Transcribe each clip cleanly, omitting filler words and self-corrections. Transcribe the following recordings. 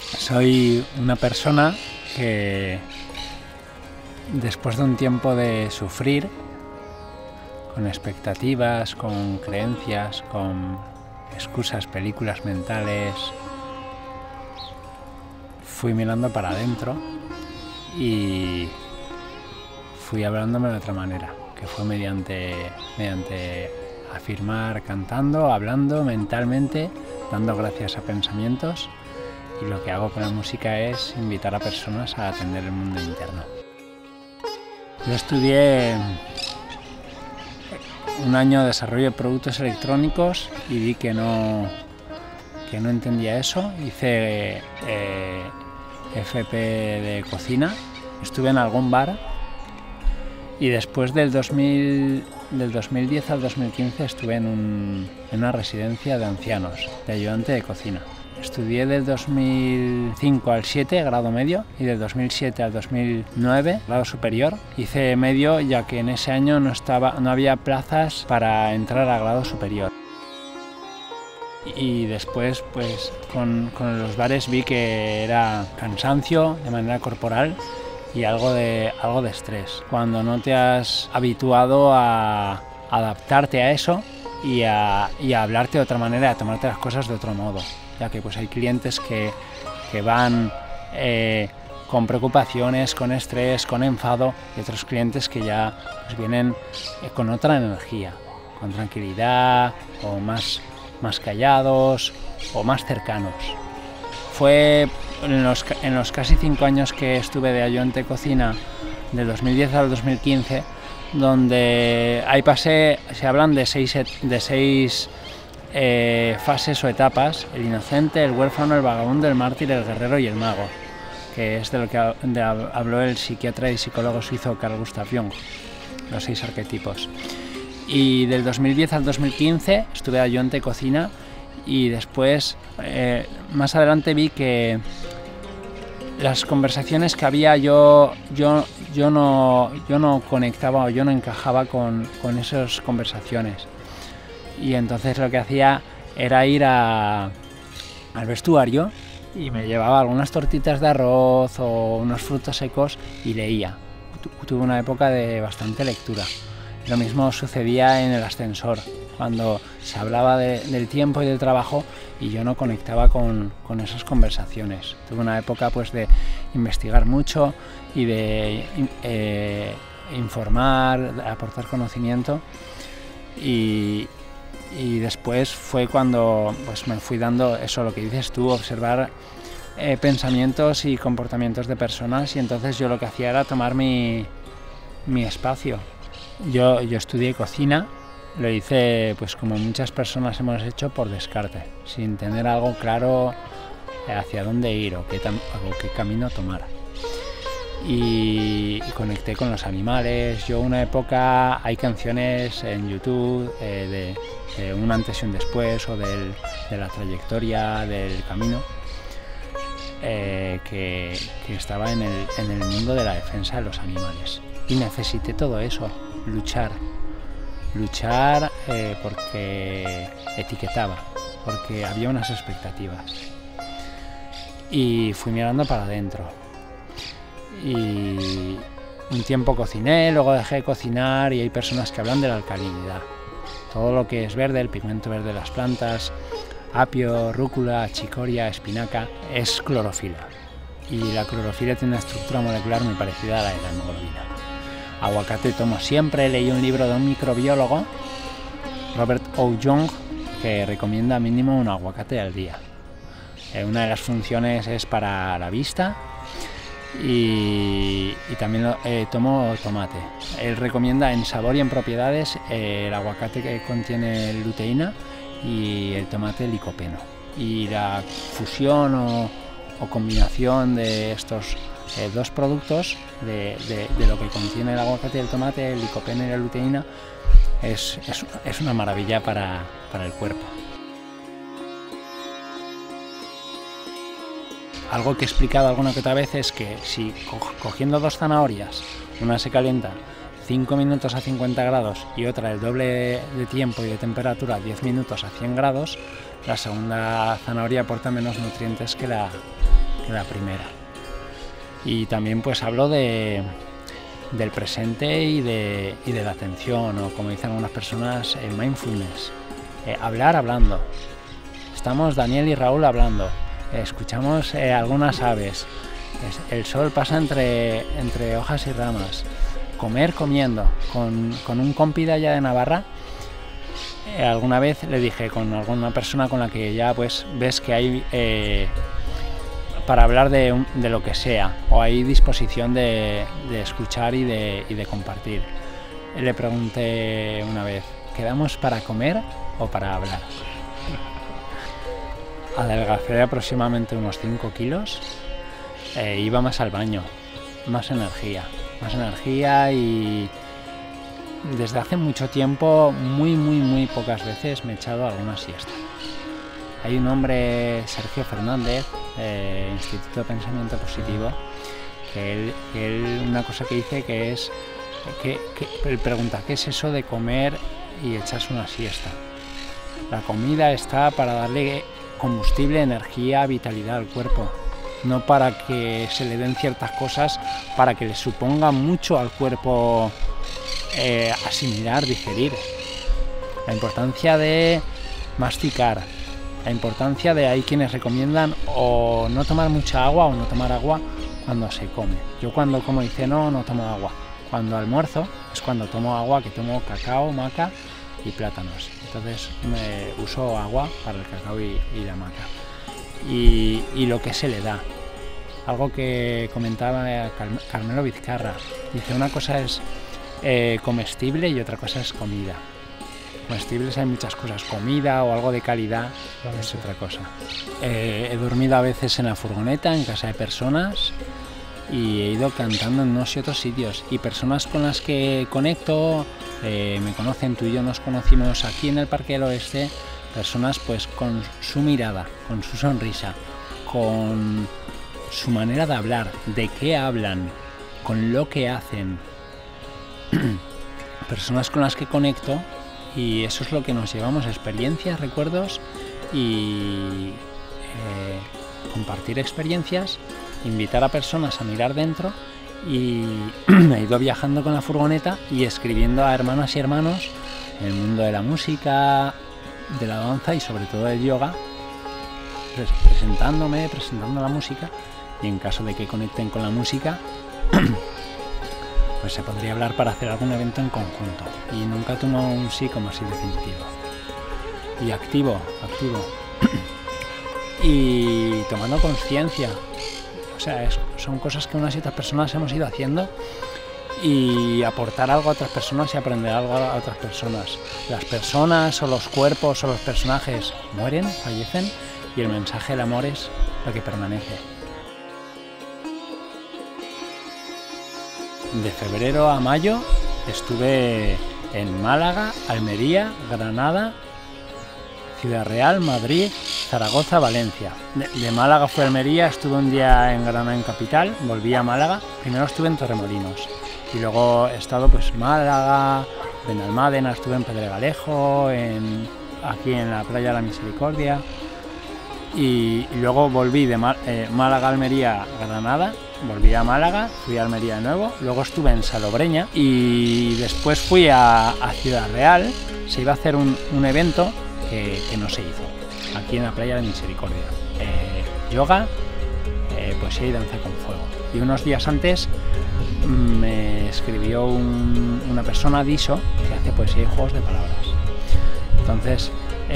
Soy una persona que después de un tiempo de sufrir, con expectativas, con creencias, con excusas, películas mentales, fui mirando para adentro y fui hablándome de otra manera, que fue mediante afirmar, cantando, hablando mentalmente, dando gracias a pensamientos. Y lo que hago con la música es invitar a personas a atender el mundo interno. Yo estudié un año de desarrollo de productos electrónicos y vi que no entendía eso. Hice FP de cocina, estuve en algún bar y después del 2010 al 2015 estuve en una residencia de ancianos, de ayudante de cocina. Estudié del 2005 al 7, grado medio, y del 2007 al 2009, grado superior. Hice medio ya que en ese año no había plazas para entrar a grado superior. Y después, pues, con los bares vi que era cansancio de manera corporal y algo de estrés. Cuando no te has habituado a adaptarte a eso y a hablarte de otra manera, a tomarte las cosas de otro modo. Ya que pues hay clientes que van con preocupaciones, con estrés, con enfado, y otros clientes que ya pues, vienen con otra energía, con tranquilidad, o más callados, o más cercanos. Fue en los casi 5 años que estuve de ayudante de cocina, del 2010 al 2015, donde ahí se hablan de seis fases o etapas: el inocente, el huérfano, el vagabundo, el mártir, el guerrero y el mago, que es de lo que habló el psiquiatra y psicólogo suizo Carl Gustav Jung, los 6 arquetipos. Y del 2010 al 2015 estuve de ayudante de cocina y después, más adelante, vi que las conversaciones que había yo no conectaba o yo no encajaba con esas conversaciones. Y entonces lo que hacía era ir al vestuario y me llevaba algunas tortitas de arroz o unos frutos secos y leía. Tuve una época de bastante lectura. Lo mismo sucedía en el ascensor, cuando se hablaba del tiempo y del trabajo y yo no conectaba con esas conversaciones. Tuve una época pues de investigar mucho y de informar, de aportar conocimiento, y después fue cuando pues, me fui dando eso, lo que dices tú, observar pensamientos y comportamientos de personas, y entonces yo lo que hacía era tomar mi espacio. Yo estudié cocina, lo hice pues como muchas personas hemos hecho por descarte, sin tener algo claro hacia dónde ir o qué camino tomar. Y conecté con los animales. Yo una época, hay canciones en YouTube de un antes y un después, o de la trayectoria del camino, que estaba en el mundo de la defensa de los animales. Y necesité todo eso, luchar porque etiquetaba, porque había unas expectativas. Y fui mirando para adentro. Y un tiempo cociné, luego dejé de cocinar, y hay personas que hablan de la alcalinidad. Todo lo que es verde, el pigmento verde de las plantas, apio, rúcula, chicoria, espinaca, es clorofila. Y la clorofila tiene una estructura molecular muy parecida a la de la hemoglobina. Aguacate tomo siempre. Leí un libro de un microbiólogo, Robert O. Young, que recomienda mínimo un aguacate al día. Una de las funciones es para la vista, y también tomo tomate. Él recomienda en sabor y en propiedades el aguacate, que contiene luteína, y el tomate licopeno. Y la fusión o combinación de estos dos productos, de lo que contiene el aguacate y el tomate, el licopeno y la luteína, es una maravilla para el cuerpo. Algo que he explicado alguna que otra vez es que si cogiendo 2 zanahorias, una se calienta 5 minutos a 50 grados y otra el doble de tiempo y de temperatura, 10 minutos a 100 grados, la segunda zanahoria aporta menos nutrientes que la primera. Y también pues hablo del presente y de la atención, o como dicen algunas personas, el mindfulness. Hablar hablando. Estamos Daniel y Raúl hablando. Escuchamos algunas aves. El sol pasa entre hojas y ramas. Comer comiendo. Con un compi de allá de Navarra, alguna vez le dije, con alguna persona con la que ya pues ves que hay para hablar de lo que sea, o hay disposición de escuchar y de compartir. Le pregunté una vez, ¿quedamos para comer o para hablar? Adelgacé aproximadamente unos 5 kilos, iba más al baño, más energía y desde hace mucho tiempo, muy pocas veces me he echado alguna siesta. Hay un hombre, Sergio Fernández, Instituto de Pensamiento Positivo, que él una cosa que dice que es, que él pregunta, ¿qué es eso de comer y echarse una siesta? La comida está para darle combustible, energía, vitalidad al cuerpo, no para que se le den ciertas cosas, para que le suponga mucho al cuerpo asimilar, digerir. La importancia de masticar, la importancia de, hay quienes recomiendan o no tomar mucha agua o no tomar agua cuando se come. Yo cuando como y ceno no tomo agua. Cuando almuerzo es cuando tomo agua, que tomo cacao, maca y plátanos. Entonces uso agua para el cacao y la maca. Y lo que se le da. Algo que comentaba Carmelo Vizcarra. Dice, una cosa es comestible y otra cosa es comida. Comestibles hay muchas cosas, comida o algo de calidad es otra cosa. He dormido a veces en la furgoneta, en casa de personas, y he ido cantando en unos y otros sitios. Y personas con las que conecto, me conocen, tú y yo nos conocimos aquí en el Parque del Oeste, personas pues con su mirada, con su sonrisa, con su manera de hablar, de qué hablan, con lo que hacen. Personas con las que conecto y eso es lo que nos llevamos, experiencias, recuerdos y compartir experiencias, invitar a personas a mirar dentro y he ido viajando con la furgoneta y escribiendo a hermanas y hermanos en el mundo de la música, de la danza y sobre todo del yoga, presentando la música y en caso de que conecten con la música pues se podría hablar para hacer algún evento en conjunto y nunca tomo un sí como así definitivo. Y activo y tomando conciencia, o sea, son cosas que unas y otras personas hemos ido haciendo y aportar algo a otras personas y aprender algo a otras personas. Las personas o los cuerpos o los personajes mueren, fallecen y el mensaje del amor es lo que permanece. De febrero a mayo estuve en Málaga, Almería, Granada, Ciudad Real, Madrid, Zaragoza, Valencia. De Málaga fui a Almería, estuve un día en Granada en Capital, volví a Málaga, primero estuve en Torremolinos y luego he estado pues Málaga, Benalmádena, estuve en Pedregalejo, aquí en la playa de la Misericordia y luego volví de Málaga, Almería, Granada. Volví a Málaga, fui a Almería de nuevo, luego estuve en Salobreña y después fui a Ciudad Real. Se iba a hacer un evento que no se hizo, aquí en la playa de Misericordia. Yoga, poesía y danza con fuego. Y unos días antes me escribió una persona, Diso, que hace poesía y juegos de palabras. Entonces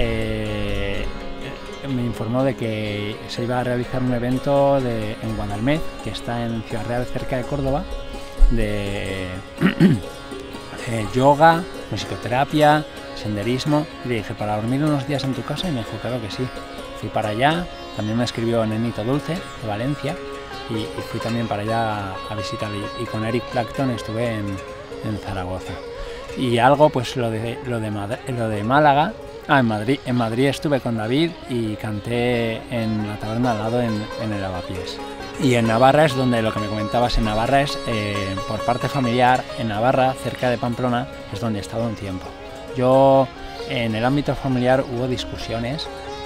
me informó de que se iba a realizar un evento en Guadalmed, que está en Ciudad Real, cerca de Córdoba, de yoga, musicoterapia, senderismo. Y le dije, ¿para dormir unos días en tu casa? Y me dijo, claro que sí. Fui para allá, también me escribió Nenito Dulce, de Valencia, y fui también para allá a visitarle. Y con Eric Clapton estuve en Zaragoza. Y algo, pues lo de Málaga. En Madrid estuve con David y canté en la taberna al lado en el Lavapiés. Y en Navarra es donde, lo que me comentabas, en Navarra es, por parte familiar, en Navarra, cerca de Pamplona, es donde he estado un tiempo. Yo, en el ámbito familiar hubo discusiones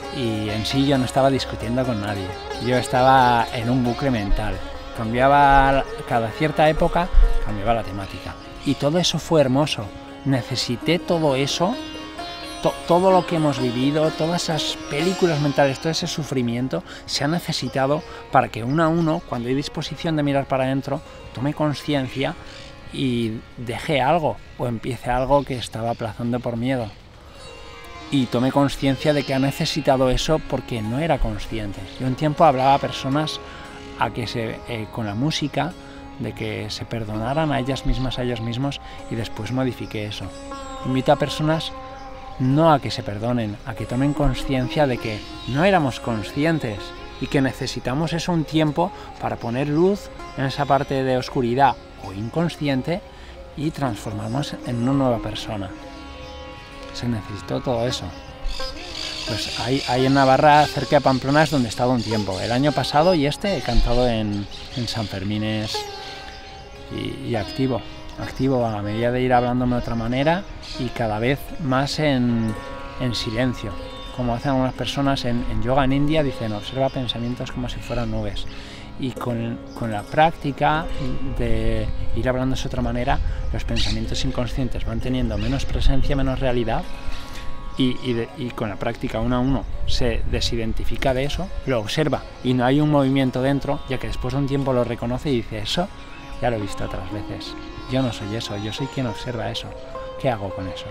y en sí yo no estaba discutiendo con nadie, yo estaba en un bucle mental, cambiaba cada cierta época, cambiaba la temática y todo eso fue hermoso. Necesité todo eso, todo lo que hemos vivido, todas esas películas mentales, todo ese sufrimiento se ha necesitado para que uno a uno, cuando hay disposición de mirar para adentro, tome conciencia y deje algo o empiece algo que estaba aplazando por miedo y tome conciencia de que ha necesitado eso porque no era consciente. Yo un tiempo hablaba a personas a que con la música de que se perdonaran a ellas mismas, a ellos mismos, y después modifiqué eso. Invito a personas no a que se perdonen, a que tomen conciencia de que no éramos conscientes y que necesitamos eso un tiempo para poner luz en esa parte de oscuridad o inconsciente y transformarnos en una nueva persona. Se necesitó todo eso. Pues hay en Navarra, cerca de Pamplona, es donde he estado un tiempo. El año pasado y he cantado en San Fermines y activo a medida de ir hablándome de otra manera y cada vez más en silencio. Como hacen algunas personas en yoga en India, dicen observa pensamientos como si fueran nubes. Y con la práctica de ir hablándose de otra manera, los pensamientos inconscientes van teniendo menos presencia, menos realidad, y con la práctica uno a uno se desidentifica de eso, lo observa y no hay un movimiento dentro, ya que después de un tiempo lo reconoce y dice, eso ya lo he visto otras veces, yo no soy eso, yo soy quien observa eso, ¿qué hago con eso?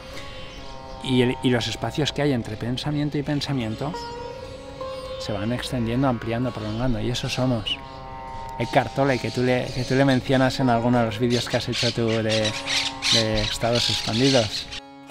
Y los espacios que hay entre pensamiento y pensamiento se van extendiendo, ampliando, prolongando, y eso somos. Eckhart Tolle, que tú le mencionas en alguno de los vídeos que has hecho tú de estados expandidos.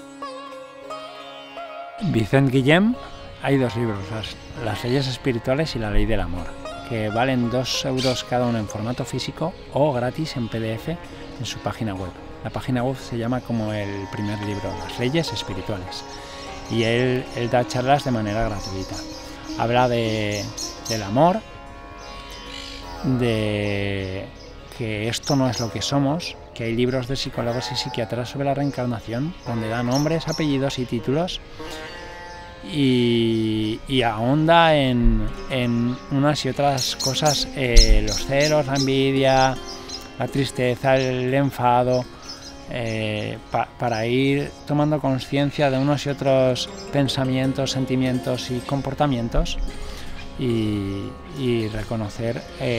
Vicent Guillem, hay dos libros, las leyes espirituales y la ley del amor, que valen 2 euros cada uno en formato físico o gratis en PDF en su página web. La página web se llama como el primer libro, Las leyes espirituales, y él da charlas de manera gratuita. Habla del amor, de que esto no es lo que somos, que hay libros de psicólogos y psiquiatras sobre la reencarnación, donde dan nombres, apellidos y títulos, y ahonda en unas y otras cosas, los celos, la envidia, la tristeza, el enfado, para ir tomando conciencia de unos y otros pensamientos, sentimientos y comportamientos y reconocer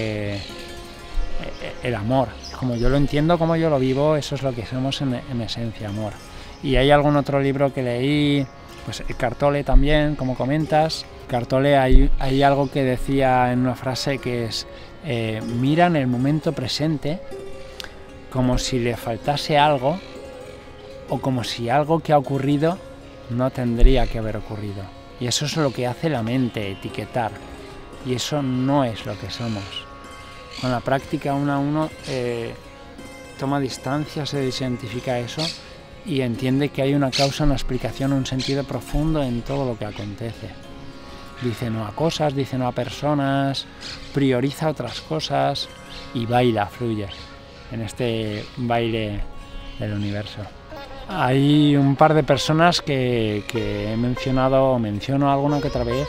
el amor. Como yo lo entiendo, como yo lo vivo, eso es lo que somos en esencia, amor. Y hay algún otro libro que leí, pues Eckhart Tolle también, como comentas. Eckhart Tolle hay algo que decía en una frase que es mira en el momento presente como si le faltase algo o como si algo que ha ocurrido no tendría que haber ocurrido. Y eso es lo que hace la mente, etiquetar. Y eso no es lo que somos. Con la práctica uno a uno toma distancia, se desidentifica eso y entiende que hay una causa, una explicación, un sentido profundo en todo lo que acontece. Dice no a cosas, dice no a personas, prioriza otras cosas y baila, fluye en este baile del universo. Hay un par de personas que he mencionado, menciono alguna que otra vez,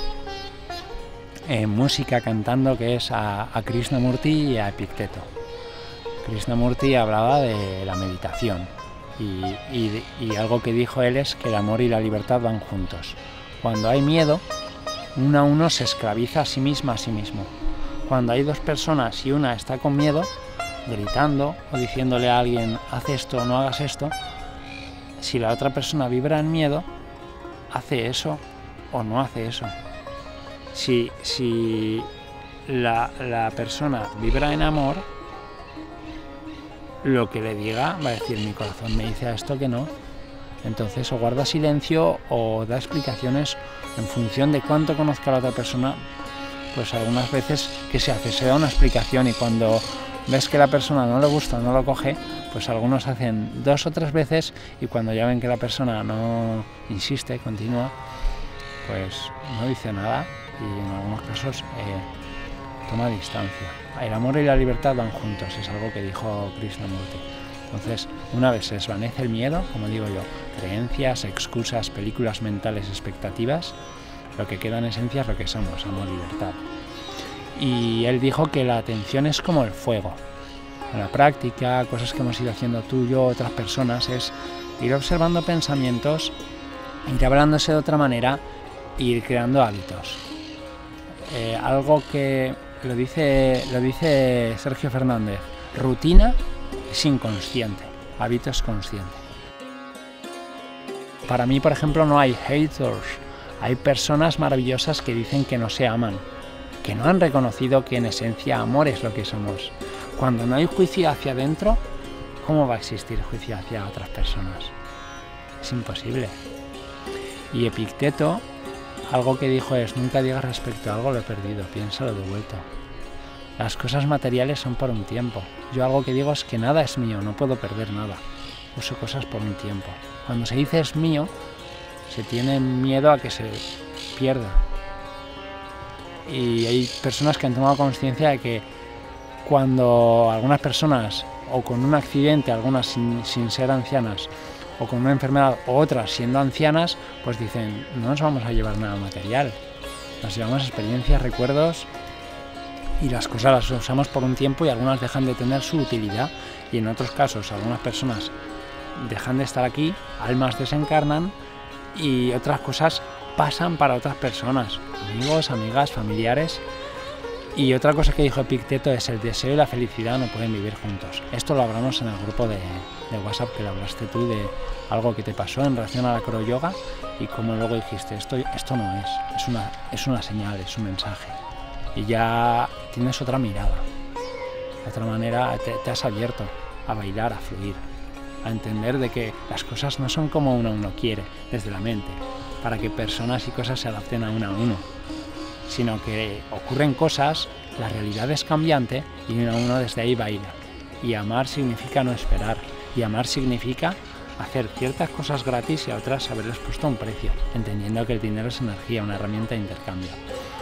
en música cantando, que es a Krishnamurti y a Epicteto. Krishnamurti hablaba de la meditación y algo que dijo él es que el amor y la libertad van juntos. Cuando hay miedo, uno a uno se esclaviza a sí misma, a sí mismo. Cuando hay dos personas y una está con miedo, gritando o diciéndole a alguien haz esto o no hagas esto, si la otra persona vibra en miedo, hace eso o no hace eso. Si la persona vibra en amor, lo que le diga va a decir mi corazón me dice a esto que no. Entonces o guarda silencio o da explicaciones en función de cuánto conozca a la otra persona. Pues algunas veces que se hace, se da una explicación y cuando ves que la persona no le gusta, no lo coge, pues algunos hacen 2 o 3 veces y cuando ya ven que la persona no insiste, continúa, pues no dice nada y en algunos casos toma distancia. El amor y la libertad van juntos, es algo que dijo Krishnamurti. Entonces, una vez se desvanece el miedo, como digo yo, creencias, excusas, películas mentales, expectativas, Lo que queda en esencia es lo que somos, amor, libertad. Y él dijo que la atención es como el fuego. En la práctica, cosas que hemos ido haciendo tú, yo, otras personas, es ir observando pensamientos, ir hablándose de otra manera e ir creando hábitos. Algo que lo dice Sergio Fernández, rutina es inconsciente, hábito es consciente. Para mí, por ejemplo, no hay haters, hay personas maravillosas que dicen que no se aman, que no han reconocido que en esencia amor es lo que somos. Cuando no hay juicio hacia adentro, ¿cómo va a existir juicio hacia otras personas? Es imposible. Y Epicteto, algo que dijo es, nunca digas respecto a algo lo he perdido, piénsalo de vuelta. Las cosas materiales son por un tiempo. Yo algo que digo es que nada es mío, no puedo perder nada. Uso cosas por un tiempo. Cuando se dice es mío, se tiene miedo a que se pierda. Y hay personas que han tomado conciencia de que cuando algunas personas, o con un accidente, algunas sin ser ancianas, o con una enfermedad, o otras siendo ancianas, pues dicen, no nos vamos a llevar nada material, nos llevamos experiencias, recuerdos, y las cosas las usamos por un tiempo y algunas dejan de tener su utilidad, y en otros casos algunas personas dejan de estar aquí, almas desencarnan, y otras cosas pasan para otras personas, amigos, amigas, familiares. Y otra cosa que dijo Epicteto es el deseo y la felicidad no pueden vivir juntos. Esto lo hablamos en el grupo de WhatsApp que lo hablaste tú de algo que te pasó en relación a la acroyoga y como luego dijiste, esto no es una señal, es un mensaje. Y ya tienes otra mirada, de otra manera te has abierto a bailar, a fluir, a entender de que las cosas no son como uno quiere desde la mente, para que personas y cosas se adapten a uno, sino que ocurren cosas, la realidad es cambiante y uno desde ahí baila. Y amar significa no esperar, y amar significa hacer ciertas cosas gratis y a otras haberles puesto un precio, entendiendo que el dinero es energía, una herramienta de intercambio.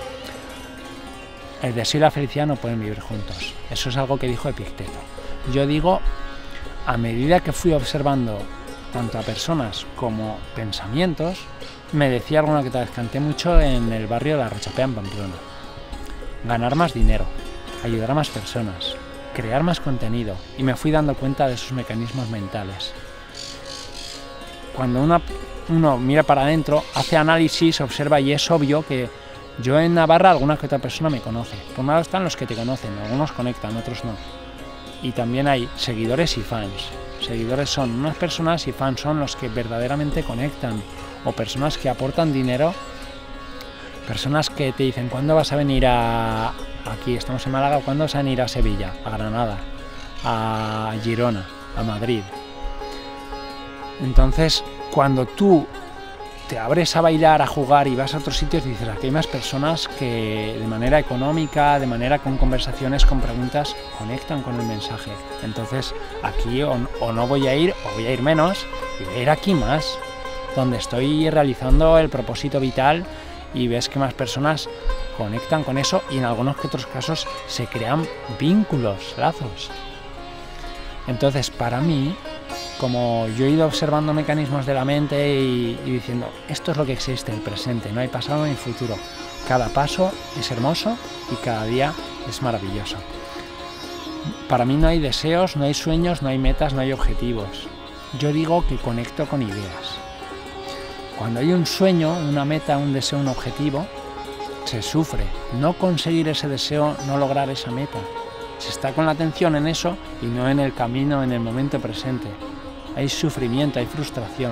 El deseo y la felicidad no pueden vivir juntos, eso es algo que dijo Epicteto. Yo digo, a medida que fui observando tanto a personas como pensamientos, me decía alguna que te canté mucho en el barrio de la Rochapea en Pamplona. Ganar más dinero, ayudar a más personas, crear más contenido, y me fui dando cuenta de esos mecanismos mentales. Cuando uno mira para adentro, hace análisis, observa y es obvio que yo en Navarra alguna que otra persona me conoce. Por un lado están los que te conocen, algunos conectan, otros no. Y también hay seguidores y fans. Seguidores son unas personas y fans son los que verdaderamente conectan, o personas que aportan dinero, personas que te dicen ¿cuándo vas a venir aquí estamos en Málaga, ¿cuándo vas a venir a Sevilla, a Granada, a Girona, a Madrid? Entonces cuando tú te abres a bailar, a jugar y vas a otros sitios, dices, aquí hay más personas que de manera económica, de manera con conversaciones, con preguntas, conectan con el mensaje. Entonces aquí o no voy a ir, o voy a ir menos, y voy a ir aquí más, donde estoy realizando el propósito vital, y ves que más personas conectan con eso y en algunos que otros casos se crean vínculos, lazos. Entonces para mí, como yo he ido observando mecanismos de la mente y diciendo, esto es lo que existe, el presente, no hay pasado ni futuro. Cada paso es hermoso y cada día es maravilloso. Para mí no hay deseos, no hay sueños, no hay metas, no hay objetivos. Yo digo que conecto con ideas. Cuando hay un sueño, una meta, un deseo, un objetivo, se sufre. No conseguir ese deseo, no lograr esa meta. Se está con la atención en eso y no en el camino, en el momento presente. Hay sufrimiento, hay frustración.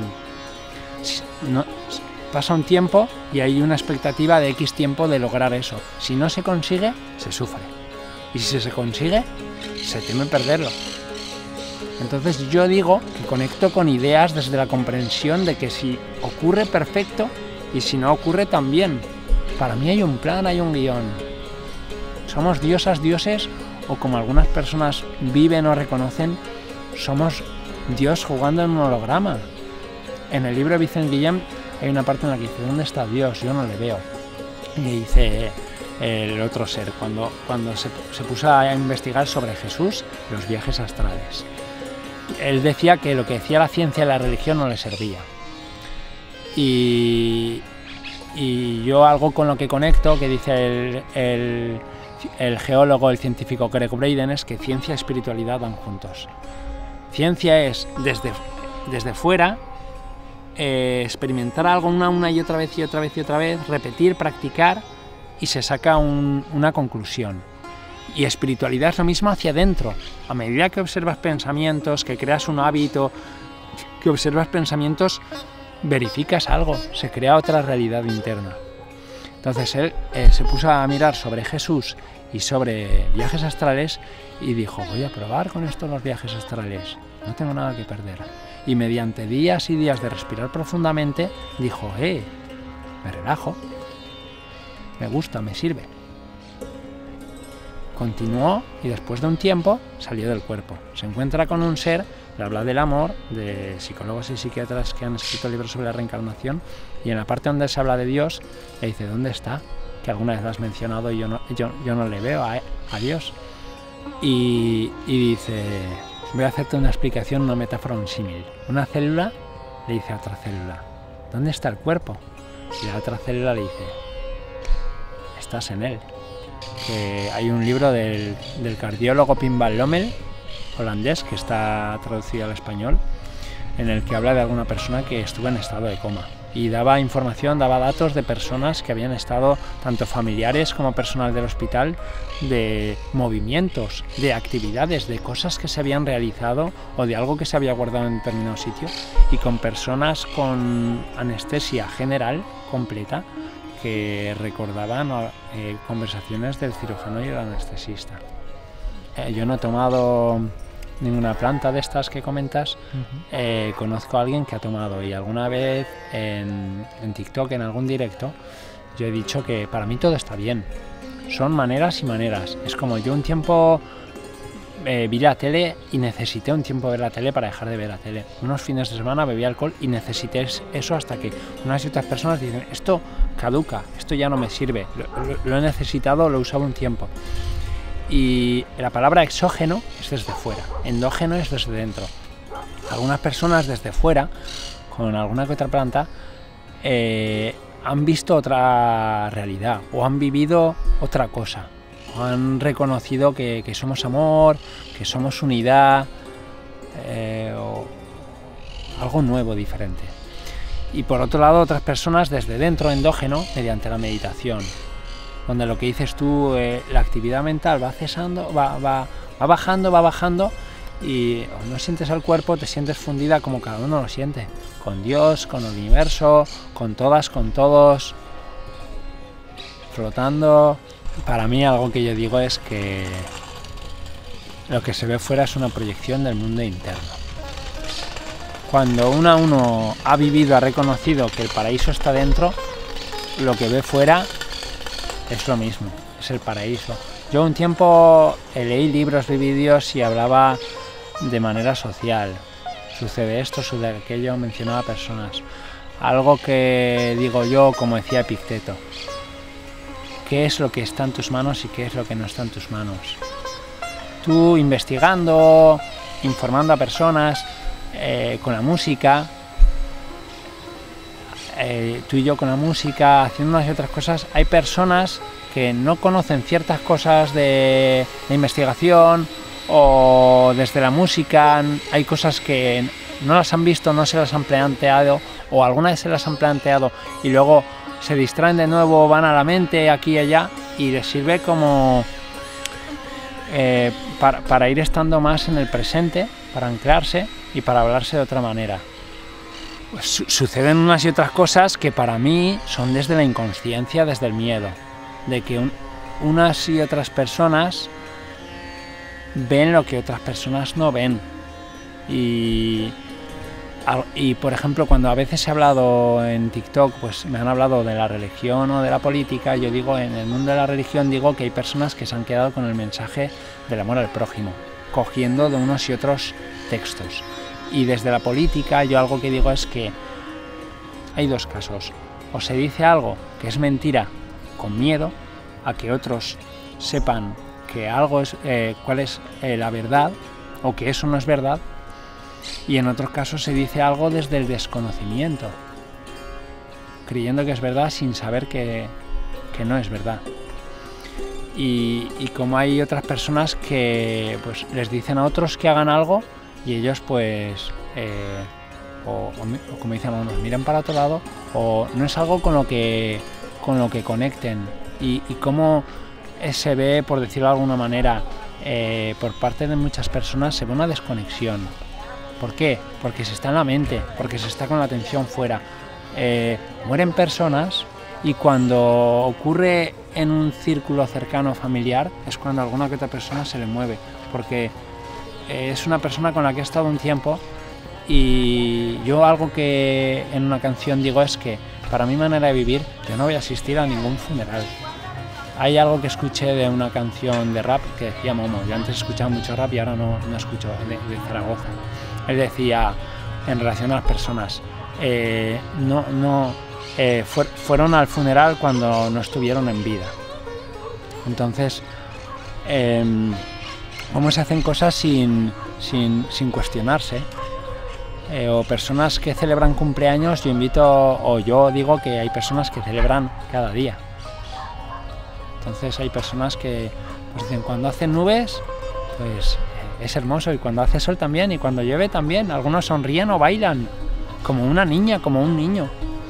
Pasa un tiempo y hay una expectativa de X tiempo de lograr eso. Si no se consigue, se sufre. Y si se consigue, se teme perderlo. Entonces yo digo que conecto con ideas desde la comprensión de que si ocurre, perfecto, y si no ocurre, también. Para mí hay un plan, hay un guión. Somos diosas, dioses, o como algunas personas viven o reconocen, somos Dios jugando en un holograma. En el libro de Vicent Guillem hay una parte en la que dice, ¿dónde está Dios? Yo no le veo. Y dice el otro ser, cuando se puso a investigar sobre Jesús y los viajes astrales. Él decía que lo que decía la ciencia y la religión no le servía. Y Y yo algo con lo que conecto, que dice el geólogo, el científico Greg Braden, es que ciencia y espiritualidad van juntos. Ciencia es desde fuera, experimentar algo una y otra vez y otra vez y otra vez, repetir, practicar, y se saca una conclusión. Y espiritualidad es lo mismo hacia adentro. A medida que observas pensamientos, que creas un hábito, que observas pensamientos, verificas algo, se crea otra realidad interna. Entonces él se puso a mirar sobre Jesús y sobre viajes astrales y dijo, voy a probar con esto los viajes astrales, no tengo nada que perder. Y mediante días y días de respirar profundamente, dijo, me relajo, me gusta, me sirve. Continuó y después de un tiempo salió del cuerpo. Se encuentra con un ser, le habla del amor, de psicólogos y psiquiatras que han escrito libros sobre la reencarnación, y en la parte donde se habla de Dios, le dice, ¿dónde está? Que alguna vez lo has mencionado y yo no le veo a Dios. Y dice, voy a hacerte una explicación, una metáfora, un símil. Una célula le dice a otra célula, ¿dónde está el cuerpo? Y la otra célula le dice, estás en él. Que hay un libro del cardiólogo Pim van Lommel, holandés, que está traducido al español, en el que habla de alguna persona que estuvo en estado de coma y daba información, daba datos de personas que habían estado, tanto familiares como personal del hospital, de movimientos, de actividades, de cosas que se habían realizado o de algo que se había guardado en determinado sitio, y con personas con anestesia general completa que recordaban conversaciones del cirujano y el anestesista. Yo no he tomado ninguna planta de estas que comentas. Conozco a alguien que ha tomado, y alguna vez en TikTok, en algún directo, yo he dicho que para mí todo está bien. Son maneras y maneras. Es como yo un tiempo vi la tele y necesité un tiempo ver la tele para dejar de ver la tele. Unos fines de semana bebí alcohol y necesité eso hasta que unas y otras personas dicen, esto caduca, esto ya no me sirve, lo he necesitado, lo he usado un tiempo. Y la palabra exógeno es desde fuera, endógeno es desde dentro. Algunas personas desde fuera, con alguna que otra planta, han visto otra realidad o han vivido otra cosa. Han reconocido que somos amor, que somos unidad, o algo nuevo, diferente. Y por otro lado, otras personas desde dentro, endógeno, mediante la meditación, donde lo que dices tú, la actividad mental va cesando, va bajando, y no sientes al cuerpo, te sientes fundida como cada uno lo siente, con Dios, con el universo, con todas, con todos, flotando. Para mí algo que yo digo es que lo que se ve fuera es una proyección del mundo interno. Cuando uno ha vivido, ha reconocido que el paraíso está dentro, lo que ve fuera es lo mismo, es el paraíso. Yo un tiempo leí libros, vi vídeos y hablaba de manera social. Sucede esto, sucede aquello, mencionaba personas. Algo que digo yo, como decía Epicteto, qué es lo que está en tus manos y qué es lo que no está en tus manos. Tú investigando, informando a personas, con la música, tú y yo con la música, haciendo unas y otras cosas, hay personas que no conocen ciertas cosas de investigación, o desde la música hay cosas que no las han visto, no se las han planteado, o alguna vez se las han planteado y luego se distraen de nuevo, van a la mente aquí y allá, y les sirve como para ir estando más en el presente, para anclarse y para hablarse de otra manera. Pues suceden unas y otras cosas que para mí son desde la inconsciencia, desde el miedo, de que unas y otras personas ven lo que otras personas no ven. Y por ejemplo, cuando a veces he hablado en TikTok, pues me han hablado de la religión o de la política, yo digo, en el mundo de la religión digo que hay personas que se han quedado con el mensaje del amor al prójimo, cogiendo de unos y otros textos. Y desde la política yo algo que digo es que hay dos casos: o se dice algo que es mentira con miedo a que otros sepan que algo es cuál es la verdad, o que eso no es verdad, y en otros casos se dice algo desde el desconocimiento. creyendo que es verdad sin saber que no es verdad. Y como hay otras personas que pues les dicen a otros que hagan algo y ellos pues o como dicen algunos, miran para otro lado, o no es algo con lo que conecten, y cómo se ve, por decirlo de alguna manera, por parte de muchas personas se ve una desconexión. ¿Por qué? Porque se está en la mente, porque se está con la atención fuera. Mueren personas, y cuando ocurre en un círculo cercano familiar es cuando a alguna que otra persona se le mueve, porque es una persona con la que he estado un tiempo. Y yo algo que en una canción digo es que para mi manera de vivir yo no voy a asistir a ningún funeral. Hay algo que escuché de una canción de rap que decía Momo. Yo antes escuchaba mucho rap y ahora no escucho, de Zaragoza. Él decía en relación a las personas, fueron al funeral cuando no estuvieron en vida. Entonces, ¿cómo se hacen cosas sin cuestionarse? O personas que celebran cumpleaños, yo digo que hay personas que celebran cada día. Entonces hay personas que pues dicen, cuando hacen nubes pues es hermoso, y cuando hace sol también, y cuando llueve también. Algunos sonríen o bailan como una niña, como un niño.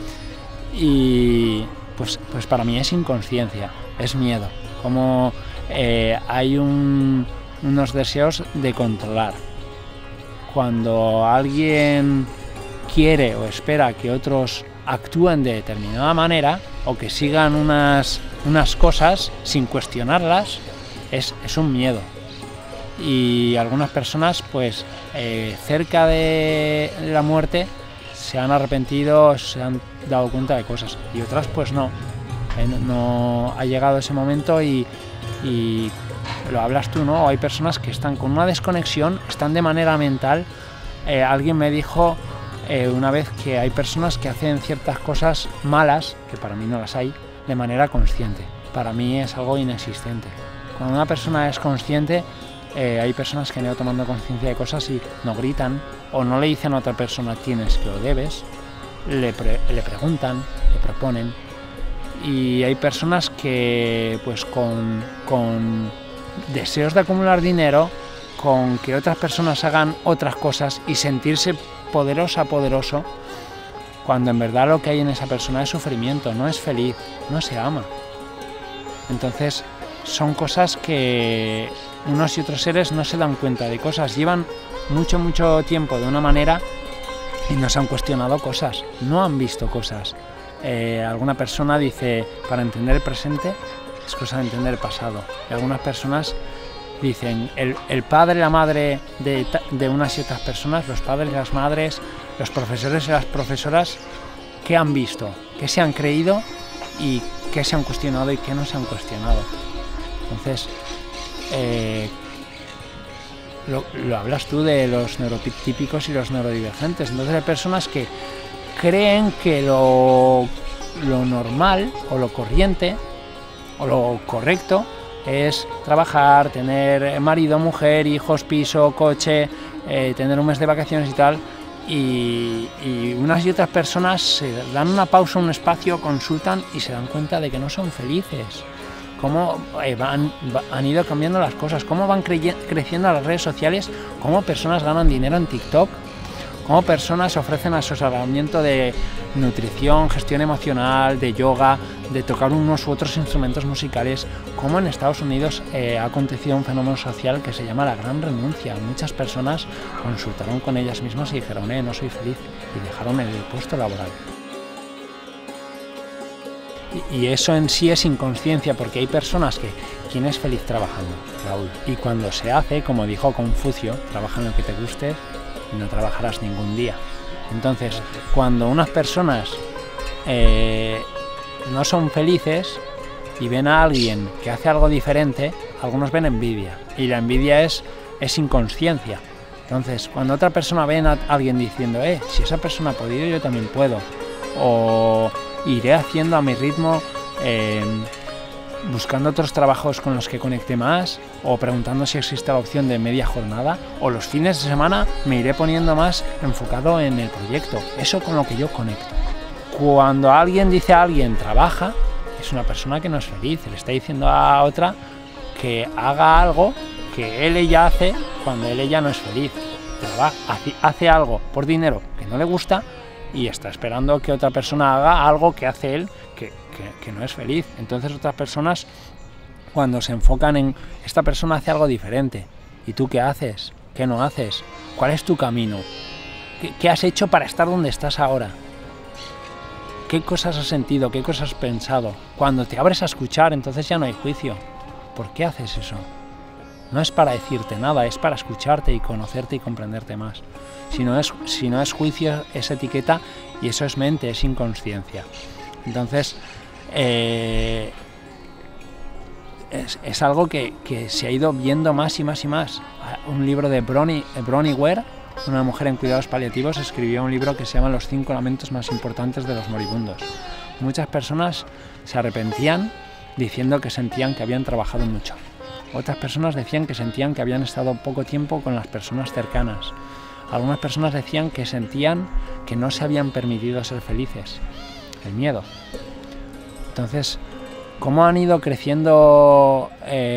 Y pues para mí es inconsciencia, es miedo, como hay unos deseos de controlar. Cuando alguien quiere o espera que otros actúen de determinada manera, o que sigan unas cosas sin cuestionarlas, es un miedo. Y algunas personas pues cerca de la muerte se han arrepentido, se han dado cuenta de cosas, y otras pues no ha llegado ese momento, y lo hablas tú, ¿no? Hay personas que están con una desconexión, están de manera mental. Alguien me dijo una vez que hay personas que hacen ciertas cosas malas, que para mí no las hay, de manera consciente. Para mí es algo inexistente. Cuando una persona es consciente, hay personas que han ido tomando conciencia de cosas y no gritan, o no le dicen a otra persona tienes que o debes, le preguntan, le proponen. Y hay personas que pues con deseos de acumular dinero, con que otras personas hagan otras cosas y sentirse poderoso, cuando en verdad lo que hay en esa persona es sufrimiento, no es feliz, no se ama. Entonces son cosas que unos y otros seres no se dan cuenta de cosas, llevan mucho tiempo de una manera y no se han cuestionado cosas, no han visto cosas. Alguna persona dice, para entender el presente es cosa de entender el pasado. Y algunas personas dicen, el padre y la madre de unas y otras personas, los padres y las madres, los profesores y las profesoras, ¿qué han visto? ¿Qué se han creído? ¿Y qué se han cuestionado y qué no se han cuestionado? Entonces, lo hablas tú de los neurotípicos y los neurodivergentes. Entonces hay personas que creen que lo normal o lo corriente o lo correcto es trabajar, tener marido, mujer, hijos, piso, coche, tener un mes de vacaciones y tal, y unas y otras personas se dan una pausa, un espacio, consultan y se dan cuenta de que no son felices. Cómo han ido cambiando las cosas, cómo van creciendo las redes sociales, cómo personas ganan dinero en TikTok, cómo personas ofrecen asesoramiento de nutrición, gestión emocional, de yoga, de tocar unos u otros instrumentos musicales, cómo en Estados Unidos ha acontecido un fenómeno social que se llama la gran renuncia. Muchas personas consultaron con ellas mismas y dijeron, no soy feliz, y dejaron el puesto laboral. Y eso en sí es inconsciencia, porque hay personas que, ¿quién es feliz trabajando, Raúl? Y cuando se hace, como dijo Confucio, trabaja en lo que te guste y no trabajarás ningún día. Entonces, cuando unas personas no son felices y ven a alguien que hace algo diferente, algunos ven envidia, y la envidia es inconsciencia. Entonces, cuando otra persona ve a alguien diciendo, si esa persona ha podido, yo también puedo, o iré haciendo a mi ritmo, buscando otros trabajos con los que conecte más, o preguntando si existe la opción de media jornada, o los fines de semana me iré poniendo más enfocado en el proyecto, eso con lo que yo conecto. Cuando alguien dice a alguien trabaja, es una persona que no es feliz, le está diciendo a otra que haga algo que él ella hace cuando él ella no es feliz. Hace algo por dinero que no le gusta y está esperando que otra persona haga algo que hace él que no es feliz. Entonces otras personas, cuando se enfocan en esta persona hace algo diferente, ¿y tú qué haces? ¿Qué no haces? ¿Cuál es tu camino? ¿Qué has hecho para estar donde estás ahora? ¿Qué cosas has sentido? ¿Qué cosas has pensado? Cuando te abres a escuchar, entonces ya no hay juicio. ¿Por qué haces eso? No es para decirte nada, es para escucharte y conocerte y comprenderte más. Si no es juicio, es etiqueta, y eso es mente, es inconsciencia. Entonces, es algo que se ha ido viendo más y más y más. Un libro de Bronnie Ware, una mujer en cuidados paliativos, escribió un libro que se llama Los 5 lamentos más importantes de los moribundos. Muchas personas se arrepentían diciendo que sentían que habían trabajado mucho. Otras personas decían que sentían que habían estado poco tiempo con las personas cercanas. Algunas personas decían que sentían que no se habían permitido ser felices. El miedo. Entonces, ¿cómo han ido creciendo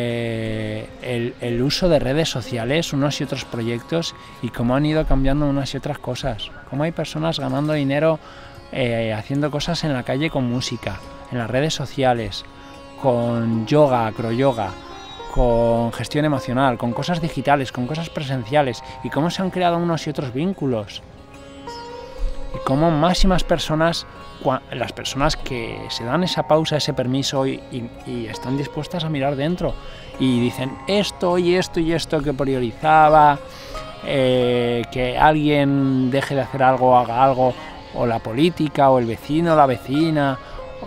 el uso de redes sociales, unos y otros proyectos, y cómo han ido cambiando unas y otras cosas? ¿Cómo hay personas ganando dinero haciendo cosas en la calle con música, en las redes sociales, con yoga, acroyoga, con gestión emocional, con cosas digitales, con cosas presenciales, y cómo se han creado unos y otros vínculos? Y cómo más y más personas, las personas que se dan esa pausa, ese permiso y están dispuestas a mirar dentro y dicen esto y esto y esto que priorizaba, que alguien deje de hacer algo, haga algo, o la política, o el vecino, o la vecina,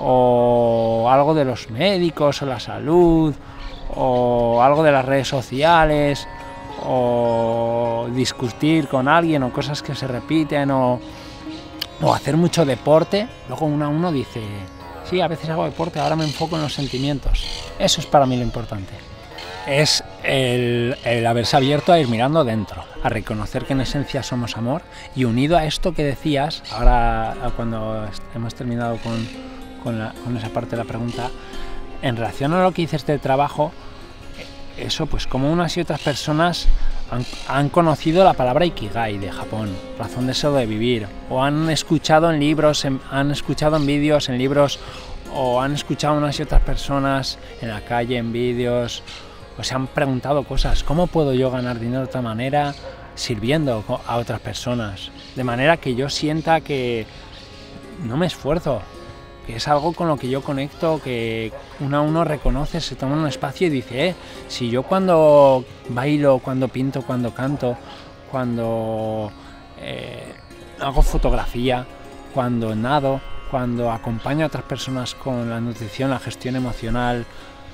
o algo de los médicos, o la salud, o algo de las redes sociales, o discutir con alguien, o cosas que se repiten, o hacer mucho deporte. Luego uno dice, sí, a veces hago deporte, ahora me enfoco en los sentimientos. Eso es para mí lo importante. Es el haberse abierto a ir mirando dentro, a reconocer que en esencia somos amor, y unido a esto que decías, ahora cuando hemos terminado con esa parte de la pregunta, en relación a lo que dices de trabajo, eso, pues como unas y otras personas han conocido la palabra Ikigai de Japón, razón de ser o de vivir, o han escuchado en libros, han escuchado en vídeos, en libros, o han escuchado unas y otras personas en la calle, en vídeos, o se han preguntado cosas. ¿Cómo puedo yo ganar dinero de otra manera sirviendo a otras personas? De manera que yo sienta que no me esfuerzo, que es algo con lo que yo conecto, que uno a uno reconoce, se toma un espacio y dice, si yo cuando bailo, cuando pinto, cuando canto, cuando hago fotografía, cuando nado, cuando acompaño a otras personas con la nutrición, la gestión emocional,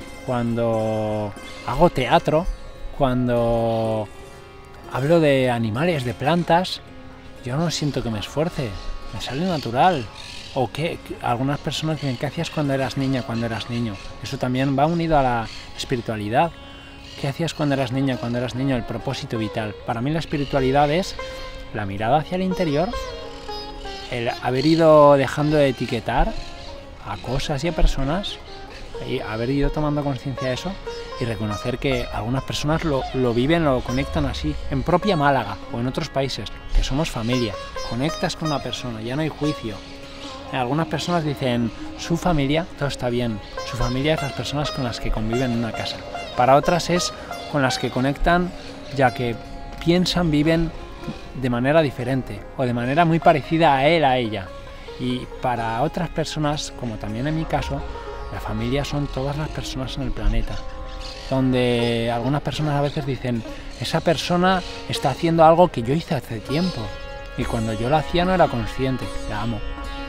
cuando hago teatro, cuando hablo de animales, de plantas, yo no siento que me esfuerce, me sale natural. O que algunas personas dicen, ¿qué hacías cuando eras niña, cuando eras niño? Eso también va unido a la espiritualidad. ¿Qué hacías cuando eras niña, cuando eras niño? El propósito vital. Para mí la espiritualidad es la mirada hacia el interior, el haber ido dejando de etiquetar a cosas y a personas, y haber ido tomando conciencia de eso, y reconocer que algunas personas lo viven, lo conectan así, en propia Málaga o en otros países, que somos familia. Conectas con una persona, ya no hay juicio. Algunas personas dicen, su familia, todo está bien, su familia es las personas con las que conviven en una casa. Para otras es con las que conectan, ya que piensan, viven de manera diferente o de manera muy parecida a él, a ella. Y para otras personas, como también en mi caso, la familia son todas las personas en el planeta. Donde algunas personas a veces dicen, esa persona está haciendo algo que yo hice hace tiempo. Y cuando yo lo hacía no era consciente, la amo.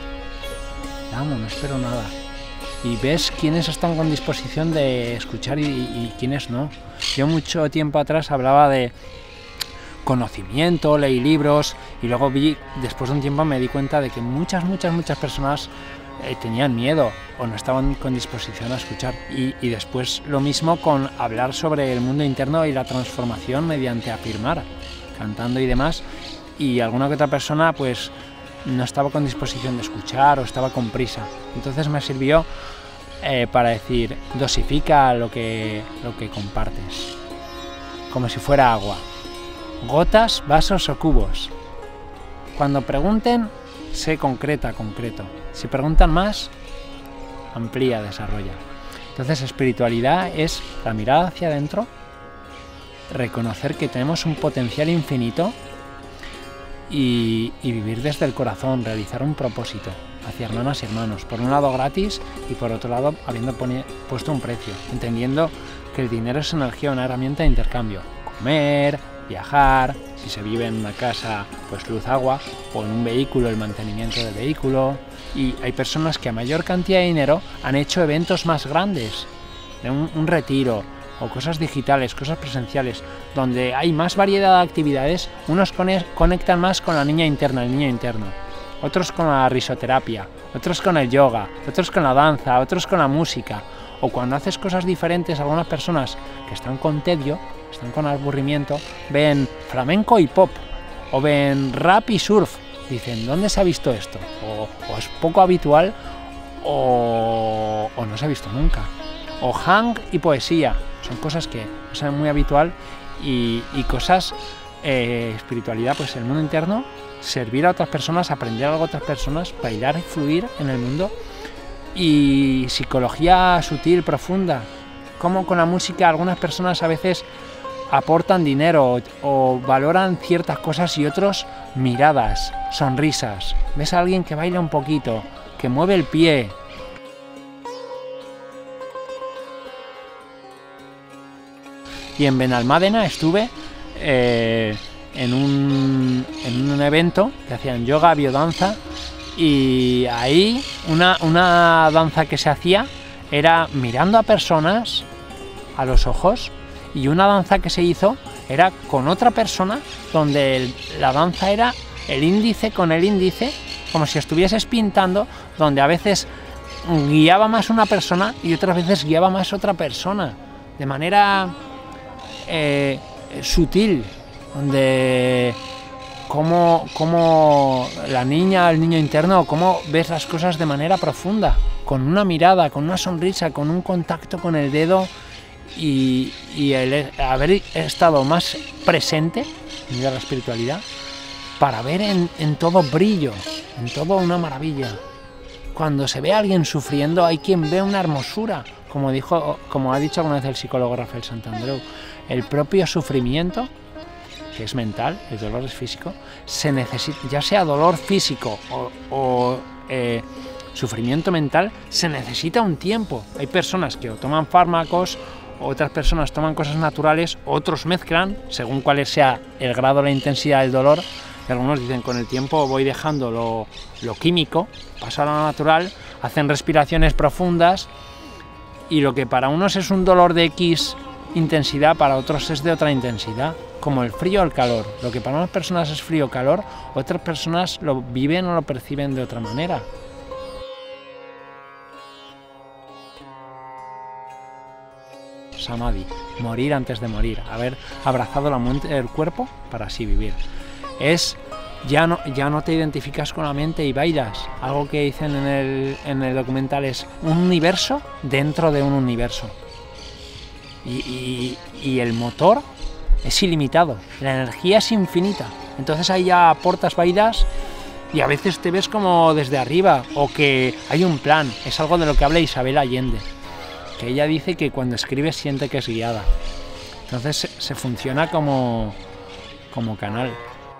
No espero nada. Y ves quiénes están con disposición de escuchar y quiénes no. Yo mucho tiempo atrás hablaba de conocimiento, leí libros y luego después de un tiempo me di cuenta de que muchas personas tenían miedo o no estaban con disposición a escuchar. Y después lo mismo con hablar sobre el mundo interno y la transformación mediante afirmar, cantando y demás. Y alguna que otra persona pues no estaba con disposición de escuchar o estaba con prisa. Entonces me sirvió para decir, dosifica lo que compartes, como si fuera agua, gotas, vasos o cubos. Cuando pregunten, sé concreto. Si preguntan más, amplía, desarrolla. Entonces, espiritualidad es la mirada hacia adentro, reconocer que tenemos un potencial infinito y vivir desde el corazón, realizar un propósito hacia hermanas y hermanos, por un lado gratis y por otro lado habiendo puesto un precio, entendiendo que el dinero es energía, una herramienta de intercambio. Comer, viajar, si se vive en una casa, pues luz, agua, o en un vehículo, el mantenimiento del vehículo. Y hay personas que a mayor cantidad de dinero han hecho eventos más grandes, de un retiro, o cosas digitales, cosas presenciales, donde hay más variedad de actividades. Unos conectan más con la niña interna, el niño interno, otros con la risoterapia, otros con el yoga, otros con la danza, otros con la música. O cuando haces cosas diferentes, algunas personas que están con tedio, están con aburrimiento, ven flamenco y pop, o ven rap y surf. Dicen, ¿dónde se ha visto esto? O es poco habitual, o no se ha visto nunca. O hang y poesía, son cosas que no son muy habitual, y cosas, espiritualidad, pues el mundo interno, servir a otras personas, aprender algo a otras personas, bailar y fluir en el mundo. Y psicología sutil, profunda, como con la música algunas personas a veces aportan dinero o valoran ciertas cosas y otros miradas, sonrisas. Ves a alguien que baila un poquito, que mueve el pie. Y en Benalmádena estuve en un evento que hacían yoga, biodanza, y ahí una danza que se hacía era mirando a personas a los ojos, y una danza que se hizo era con otra persona, donde la danza era el índice con el índice, como si estuvieses pintando, donde a veces guiaba más una persona y otras veces guiaba más otra persona, de manera sutil, donde como la niña, el niño interno, cómo ves las cosas de manera profunda, con una mirada, con una sonrisa, con un contacto con el dedo, y el haber estado más presente en la espiritualidad para ver en todo brillo, en todo una maravilla. Cuando se ve a alguien sufriendo, hay quien ve una hermosura, como ha dicho alguna vez el psicólogo Rafael Santandreu. El propio sufrimiento, que es mental, el dolor es físico, se necesita, ya sea dolor físico o sufrimiento mental, se necesita un tiempo. Hay personas que o toman fármacos, otras personas toman cosas naturales, otros mezclan, según cuál sea el grado, la intensidad del dolor. Y algunos dicen, con el tiempo voy dejando lo químico, paso a lo natural, hacen respiraciones profundas, y lo que para unos es un dolor de X intensidad, para otros es de otra intensidad, como el frío o el calor. Lo que para unas personas es frío o calor, otras personas lo viven o lo perciben de otra manera. Samadhi, morir antes de morir, haber abrazado la mente del cuerpo para así vivir. Es ya no te identificas con la mente y bailas. Algo que dicen en el documental es un universo dentro de un universo. Y el motor es ilimitado, la energía es infinita. Entonces ahí ya aportas, bailas, y a veces te ves como desde arriba, o que hay un plan. Es algo de lo que habla Isabel Allende, que ella dice que cuando escribe siente que es guiada. Entonces se funciona como canal.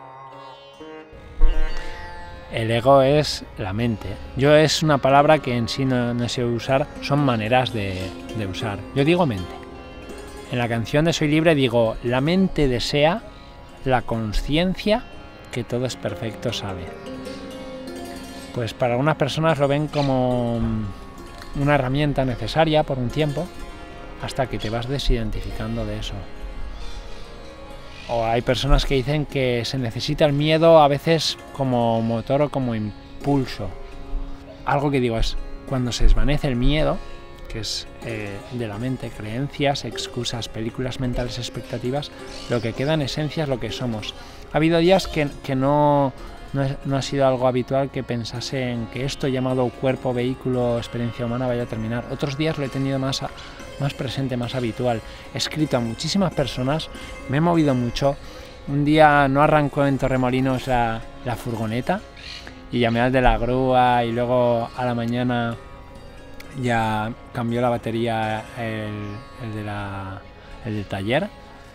El ego es la mente. Yo es una palabra que en sí no sé usar, son maneras de usar. Yo digo mente. En la canción de Soy Libre digo, la mente desea, la conciencia que todo es perfecto sabe. Pues para algunas personas lo ven como una herramienta necesaria por un tiempo, hasta que te vas desidentificando de eso. O hay personas que dicen que se necesita el miedo a veces como motor o como impulso. Algo que digo es, cuando se desvanece el miedo, que es de la mente, creencias, excusas, películas mentales, expectativas, lo que queda en esencia es lo que somos. Ha habido días que no no ha sido algo habitual que pensase en que esto llamado cuerpo, vehículo, experiencia humana vaya a terminar. Otros días lo he tenido más presente, más habitual. He escrito a muchísimas personas, me he movido mucho. Un día no arrancó en Torremolinos la furgoneta y llamé al de la grúa, y luego a la mañana ya cambió la batería el del taller.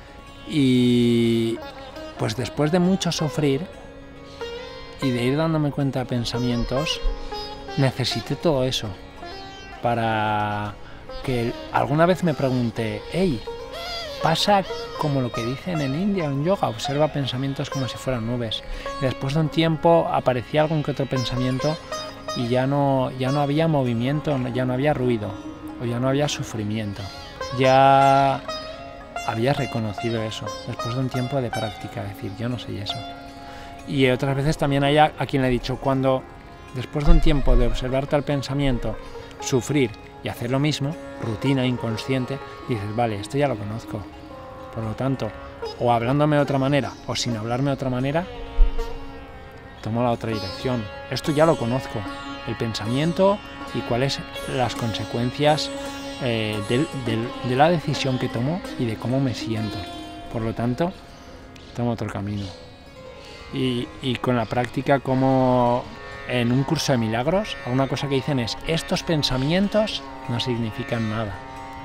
Y pues después de mucho sufrir y de ir dándome cuenta de pensamientos, necesité todo eso para que alguna vez me pregunté, hey, pasa como lo que dicen en India, en yoga, observa pensamientos como si fueran nubes. Y después de un tiempo aparecía algún que otro pensamiento y ya no había movimiento, ya no había ruido, o ya no había sufrimiento. Ya había reconocido eso, después de un tiempo de práctica, decir, yo no soy eso. Y otras veces también hay a quien le he dicho, cuando después de un tiempo de observarte al pensamiento, sufrir y hacer lo mismo, rutina inconsciente, dices, vale, esto ya lo conozco. Por lo tanto, o hablándome de otra manera, o sin hablarme de otra manera, tomo la otra dirección. Esto ya lo conozco, el pensamiento y cuáles las consecuencias de la decisión que tomo y de cómo me siento. Por lo tanto, tomo otro camino. Y con la práctica, como en un curso de milagros, alguna cosa que dicen es, estos pensamientos no significan nada.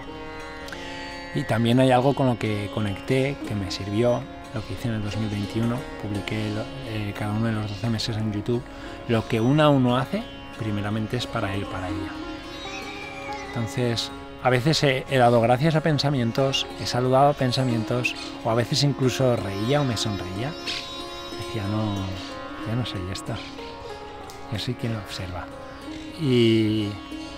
Y también hay algo con lo que conecté, que me sirvió, lo que hice en el 2021, publiqué cada uno de los 12 meses en YouTube. Lo que uno a uno hace, primeramente es para él, para ella. Entonces, a veces he dado gracias a pensamientos, he saludado a pensamientos, o a veces incluso reía o me sonreía. Decía, no, yo no soy esta, yo soy quien lo observa. Y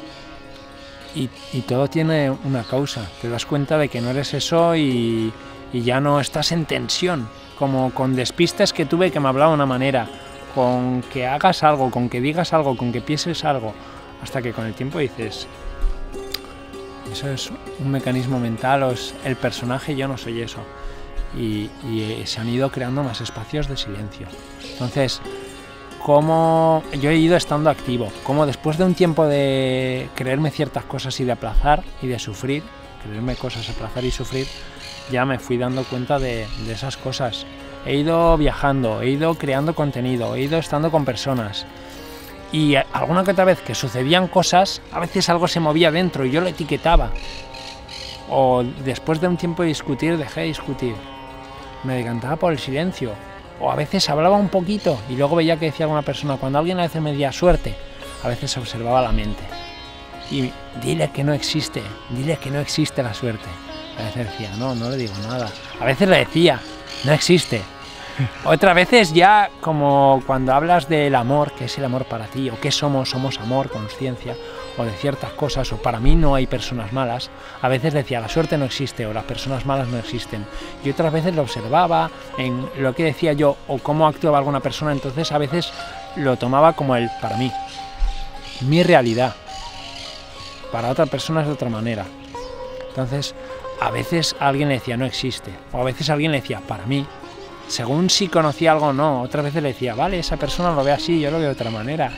todo tiene una causa. Te das cuenta de que no eres eso y ya no estás en tensión, como con despistes que tuve que me hablaba de una manera, con que hagas algo, con que digas algo, con que pienses algo, hasta que con el tiempo dices, eso es un mecanismo mental, o es el personaje, yo no soy eso. Y se han ido creando más espacios de silencio. Entonces, como yo he ido estando activo, como después de un tiempo de creerme ciertas cosas y de aplazar y de sufrir, creerme cosas, aplazar y sufrir, ya me fui dando cuenta de esas cosas. He ido viajando, he ido creando contenido, he ido estando con personas. Y alguna que otra vez que sucedían cosas, a veces algo se movía dentro y yo lo etiquetaba. O después de un tiempo de discutir, dejé de discutir. Me decantaba por el silencio. O a veces hablaba un poquito y luego veía que decía alguna persona, cuando alguien a veces me decía suerte, a veces observaba la mente. Y dile que no existe la suerte. A veces decía, no le digo nada. A veces le decía, no existe. Otras veces ya como cuando hablas del amor, ¿qué es el amor para ti? ¿O qué somos? Somos amor, conciencia, o de ciertas cosas, o para mí no hay personas malas. A veces decía, la suerte no existe, o las personas malas no existen. Y otras veces lo observaba en lo que decía yo, o cómo actuaba alguna persona, entonces a veces lo tomaba como el para mí, mi realidad. Para otra persona es de otra manera. Entonces, a veces alguien le decía, no existe, o a veces alguien le decía, para mí. Según si conocía algo o no, otras veces le decía, vale, esa persona lo ve así, yo lo veo de otra manera.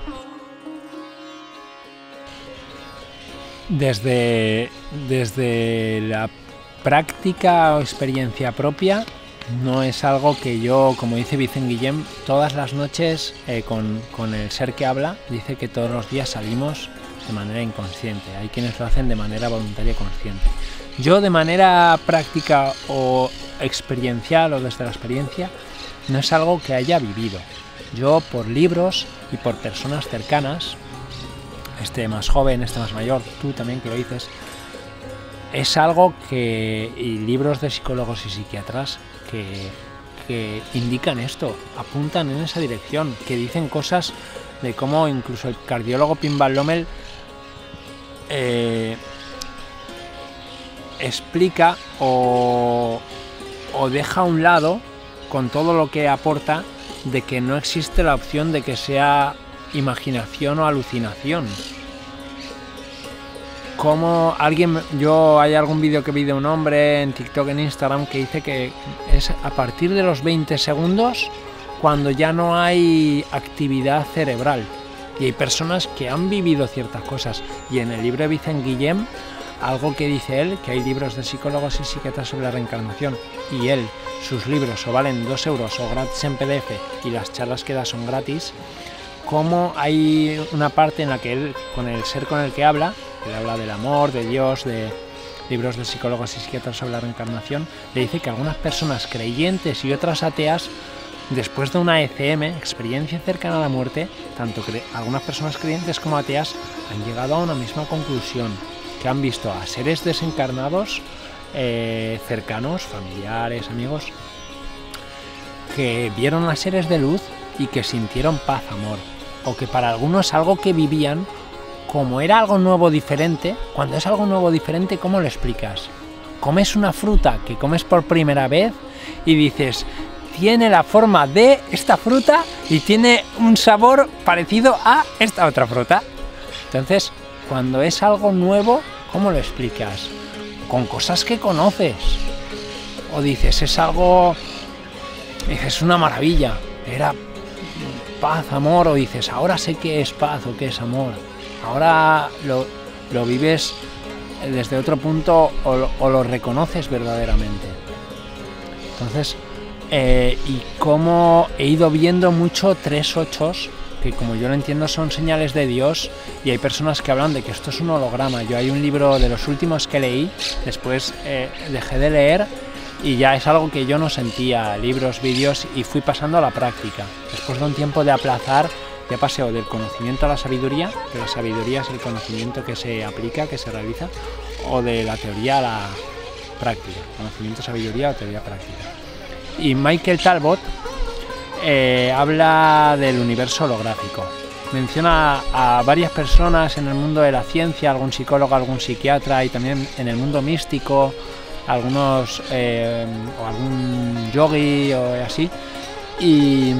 Desde la práctica o experiencia propia, no es algo que yo, como dice Vicente Guillem, todas las noches con el ser que habla, dice que todos los días salimos de manera inconsciente. Hay quienes lo hacen de manera voluntaria y consciente. Yo de manera práctica o experiencial o desde la experiencia no es algo que haya vivido. Yo por libros y por personas cercanas, este más joven, este más mayor, tú también que lo dices, es algo que, y libros de psicólogos y psiquiatras que indican esto, apuntan en esa dirección, que dicen cosas de cómo incluso el cardiólogo Pim Van Lommel explica o deja a un lado, con todo lo que aporta, de que no existe la opción de que sea imaginación o alucinación. Como hay algún vídeo que vi de un hombre en TikTok, en Instagram, que dice que es a partir de los 20 segundos cuando ya no hay actividad cerebral. Y hay personas que han vivido ciertas cosas. Y en el libro de Vicent Guillem, algo que dice él, que hay libros de psicólogos y psiquiatras sobre la reencarnación, y él, sus libros o valen 2 euros o gratis en PDF y las charlas que da son gratis, como hay una parte en la que él, con el ser con el que habla, él habla del amor, de Dios, de libros de psicólogos y psiquiatras sobre la reencarnación, le dice que algunas personas creyentes y otras ateas, después de una ECM, experiencia cercana a la muerte, tanto algunas personas creyentes como ateas han llegado a una misma conclusión, que han visto a seres desencarnados cercanos, familiares, amigos, que vieron a seres de luz y que sintieron paz, amor, o que para algunos algo que vivían, como era algo nuevo, diferente. Cuando es algo nuevo, diferente, ¿cómo lo explicas? Comes una fruta que comes por primera vez y dices, tiene la forma de esta fruta y tiene un sabor parecido a esta otra fruta. Entonces, cuando es algo nuevo, ¿cómo lo explicas? Con cosas que conoces. O dices, es algo, es una maravilla, era paz, amor, o dices, ahora sé qué es paz o qué es amor. Ahora lo vives desde otro punto o lo reconoces verdaderamente. Entonces, y como he ido viendo mucho 3-8, que como yo lo entiendo son señales de Dios, y hay personas que hablan de que esto es un holograma. Yo hay un libro de los últimos que leí, después dejé de leer y ya es algo que yo no sentía, libros, vídeos, y fui pasando a la práctica. Después de un tiempo de aplazar, ya paseo del conocimiento a la sabiduría, que la sabiduría es el conocimiento que se aplica, que se realiza, o de la teoría a la práctica, conocimiento, sabiduría o teoría práctica. Y Michael Talbot habla del universo holográfico. Menciona a varias personas en el mundo de la ciencia, algún psicólogo, algún psiquiatra, y también en el mundo místico, algunos o algún yogui o así, y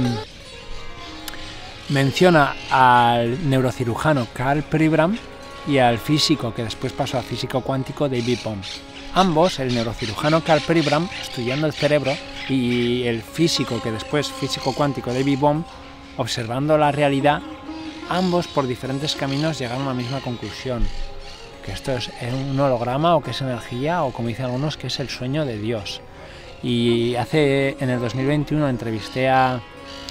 menciona al neurocirujano Carl Pribram y al físico que después pasó a físico cuántico David Bohm. Ambos, el neurocirujano Carl Pribram, estudiando el cerebro, y el físico que después físico cuántico David Bohm, observando la realidad, ambos por diferentes caminos llegaron a la misma conclusión, que esto es un holograma, o que es energía, o como dicen algunos, que es el sueño de Dios. Y en el 2021 entrevisté a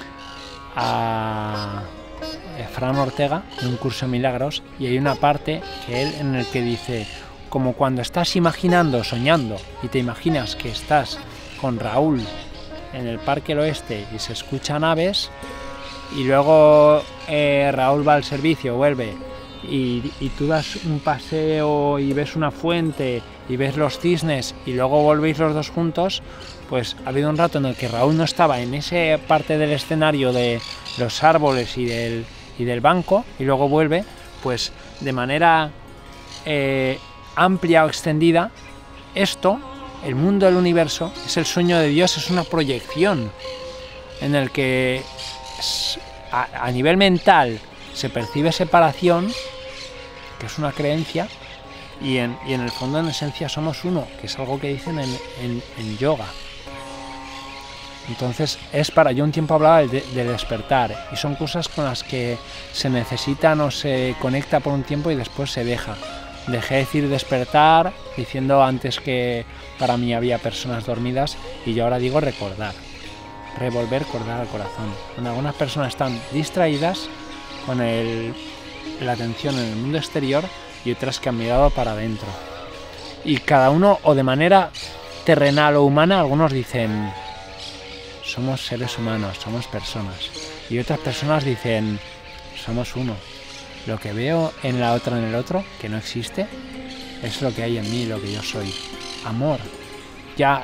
Fran Ortega en un curso de milagros, y hay una parte que él en el que dice, como cuando estás imaginando, soñando, y te imaginas que estás con Raúl en el Parque del Oeste y se escuchan aves, y luego Raúl va al servicio, vuelve, y tú das un paseo y ves una fuente y ves los cisnes, y luego volvéis los dos juntos, pues ha habido un rato en el que Raúl no estaba en esa parte del escenario de los árboles y del banco, y luego vuelve, pues de manera amplia o extendida. Esto, el mundo del universo, es el sueño de Dios, es una proyección en el que a nivel mental se percibe separación, que es una creencia, y en el fondo, en esencia, somos uno, que es algo que dicen en yoga. Entonces, yo un tiempo hablaba de despertar, y son cosas con las que se necesitan o se conecta por un tiempo y después se deja. Dejé de decir despertar, diciendo antes que para mí había personas dormidas, y yo ahora digo recordar, revolver, cordar al corazón. Cuando algunas personas están distraídas con la atención en el mundo exterior, y otras que han mirado para adentro. Y cada uno, o de manera terrenal o humana, algunos dicen, somos seres humanos, somos personas. Y otras personas dicen, somos uno. Lo que veo en la otra, en el otro, que no existe, es lo que hay en mí, lo que yo soy. Amor. Ya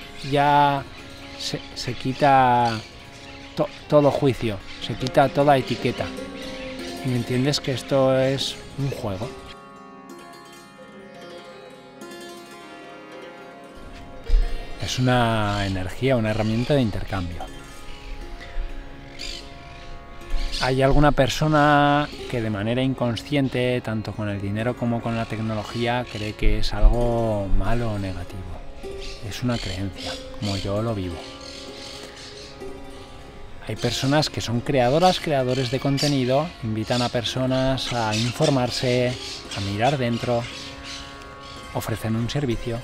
se quita todo juicio, se quita toda etiqueta. Y me entiendes que esto es un juego. Es una energía, una herramienta de intercambio. Hay alguna persona que de manera inconsciente, tanto con el dinero como con la tecnología, cree que es algo malo o negativo. Es una creencia, como yo lo vivo. Hay personas que son creadores de contenido, invitan a personas a informarse, a mirar dentro, ofrecen un servicio.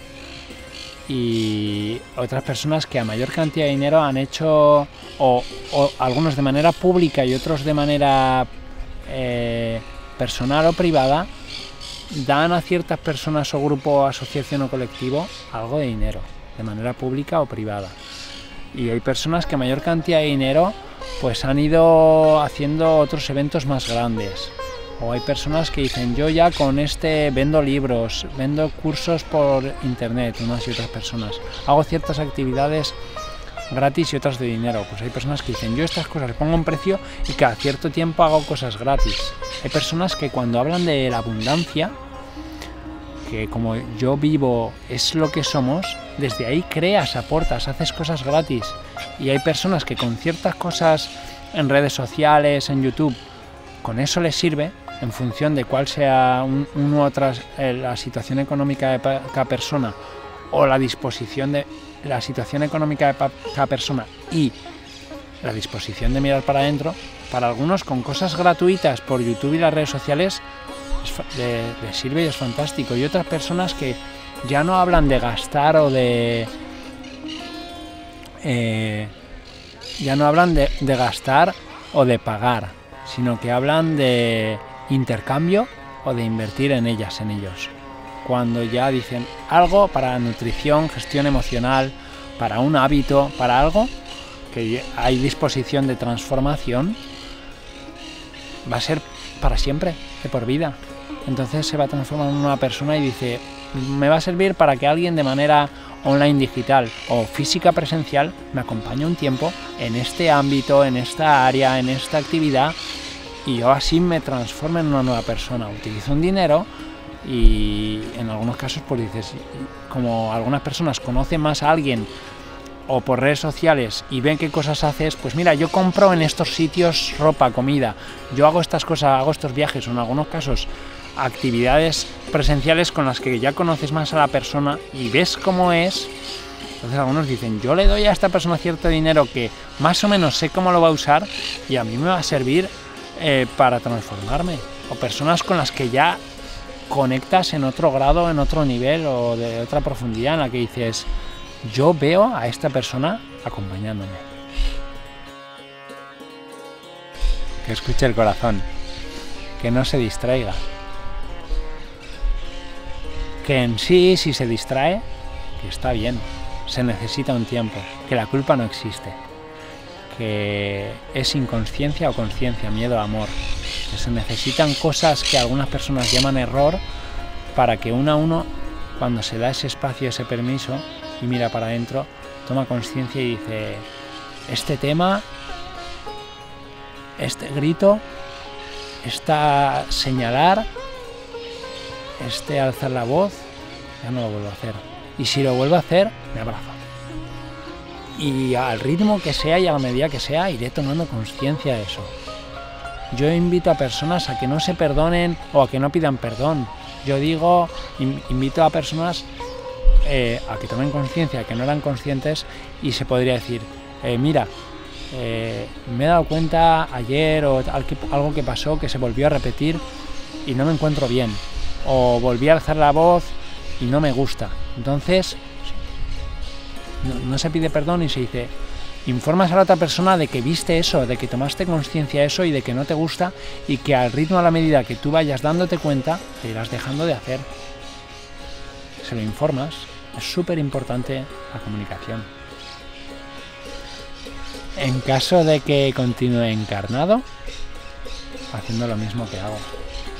Y otras personas que a mayor cantidad de dinero han hecho, o algunos de manera pública y otros de manera personal o privada, dan a ciertas personas o grupo, asociación o colectivo algo de dinero, de manera pública o privada. Y hay personas que a mayor cantidad de dinero pues han ido haciendo otros eventos más grandes. O hay personas que dicen, yo ya con este vendo libros, vendo cursos por internet, unas y otras personas. Hago ciertas actividades gratis y otras de dinero. Pues hay personas que dicen, yo estas cosas les pongo un precio y cada cierto tiempo hago cosas gratis. Hay personas que cuando hablan de la abundancia, que como yo vivo es lo que somos, desde ahí creas, aportas, haces cosas gratis. Y hay personas que con ciertas cosas en redes sociales, en YouTube, con eso les sirve, en función de cuál sea la situación económica de cada persona o la disposición de la situación económica de cada persona y la disposición de mirar para adentro. Para algunos, con cosas gratuitas por YouTube y las redes sociales les sirve y es fantástico. Y otras personas que ya no hablan de gastar o de gastar o de pagar, sino que hablan de intercambio o de invertir en ellas, en ellos. Cuando ya dicen algo para nutrición, gestión emocional, para un hábito, para algo que hay disposición de transformación, va a ser para siempre, de por vida. Entonces se va a transformar en una persona y dice, me va a servir para que alguien de manera online digital o física presencial me acompañe un tiempo en este ámbito, en esta área, en esta actividad, y yo así me transformo en una nueva persona. Utilizo un dinero y en algunos casos pues dices, como algunas personas conocen más a alguien o por redes sociales y ven qué cosas haces, pues mira, yo compro en estos sitios ropa, comida, yo hago estas cosas, hago estos viajes, o en algunos casos actividades presenciales con las que ya conoces más a la persona y ves cómo es. Entonces algunos dicen, yo le doy a esta persona cierto dinero que más o menos sé cómo lo va a usar y a mí me va a servir para transformarme. O personas con las que ya conectas en otro grado, en otro nivel o de otra profundidad, en la que dices, yo veo a esta persona acompañándome. Que escuche el corazón, que no se distraiga. Que en sí, si se distrae, que está bien, se necesita un tiempo, que la culpa no existe, que es inconsciencia o conciencia, miedo o amor, que se necesitan cosas que algunas personas llaman error para que uno a uno, cuando se da ese espacio, ese permiso y mira para adentro, toma conciencia y dice, este tema, este grito, esta señalar, alzar la voz, ya no lo vuelvo a hacer. Y si lo vuelvo a hacer, me abrazo. Y al ritmo que sea y a la medida que sea, iré tomando conciencia de eso. Yo invito a personas a que no se perdonen o a que no pidan perdón. Yo digo, invito a personas a que tomen conciencia, que no eran conscientes, y se podría decir, mira, me he dado cuenta ayer o algo que pasó que se volvió a repetir y no me encuentro bien. O volví a alzar la voz y no me gusta. Entonces no se pide perdón y se dice, informas a la otra persona de que viste eso, de que tomaste conciencia de eso y de que no te gusta, y que al ritmo, a la medida que tú vayas dándote cuenta, te irás dejando de hacer. Se lo informas. Es súper importante la comunicación. En caso de que continúe encarnado, haciendo lo mismo que hago.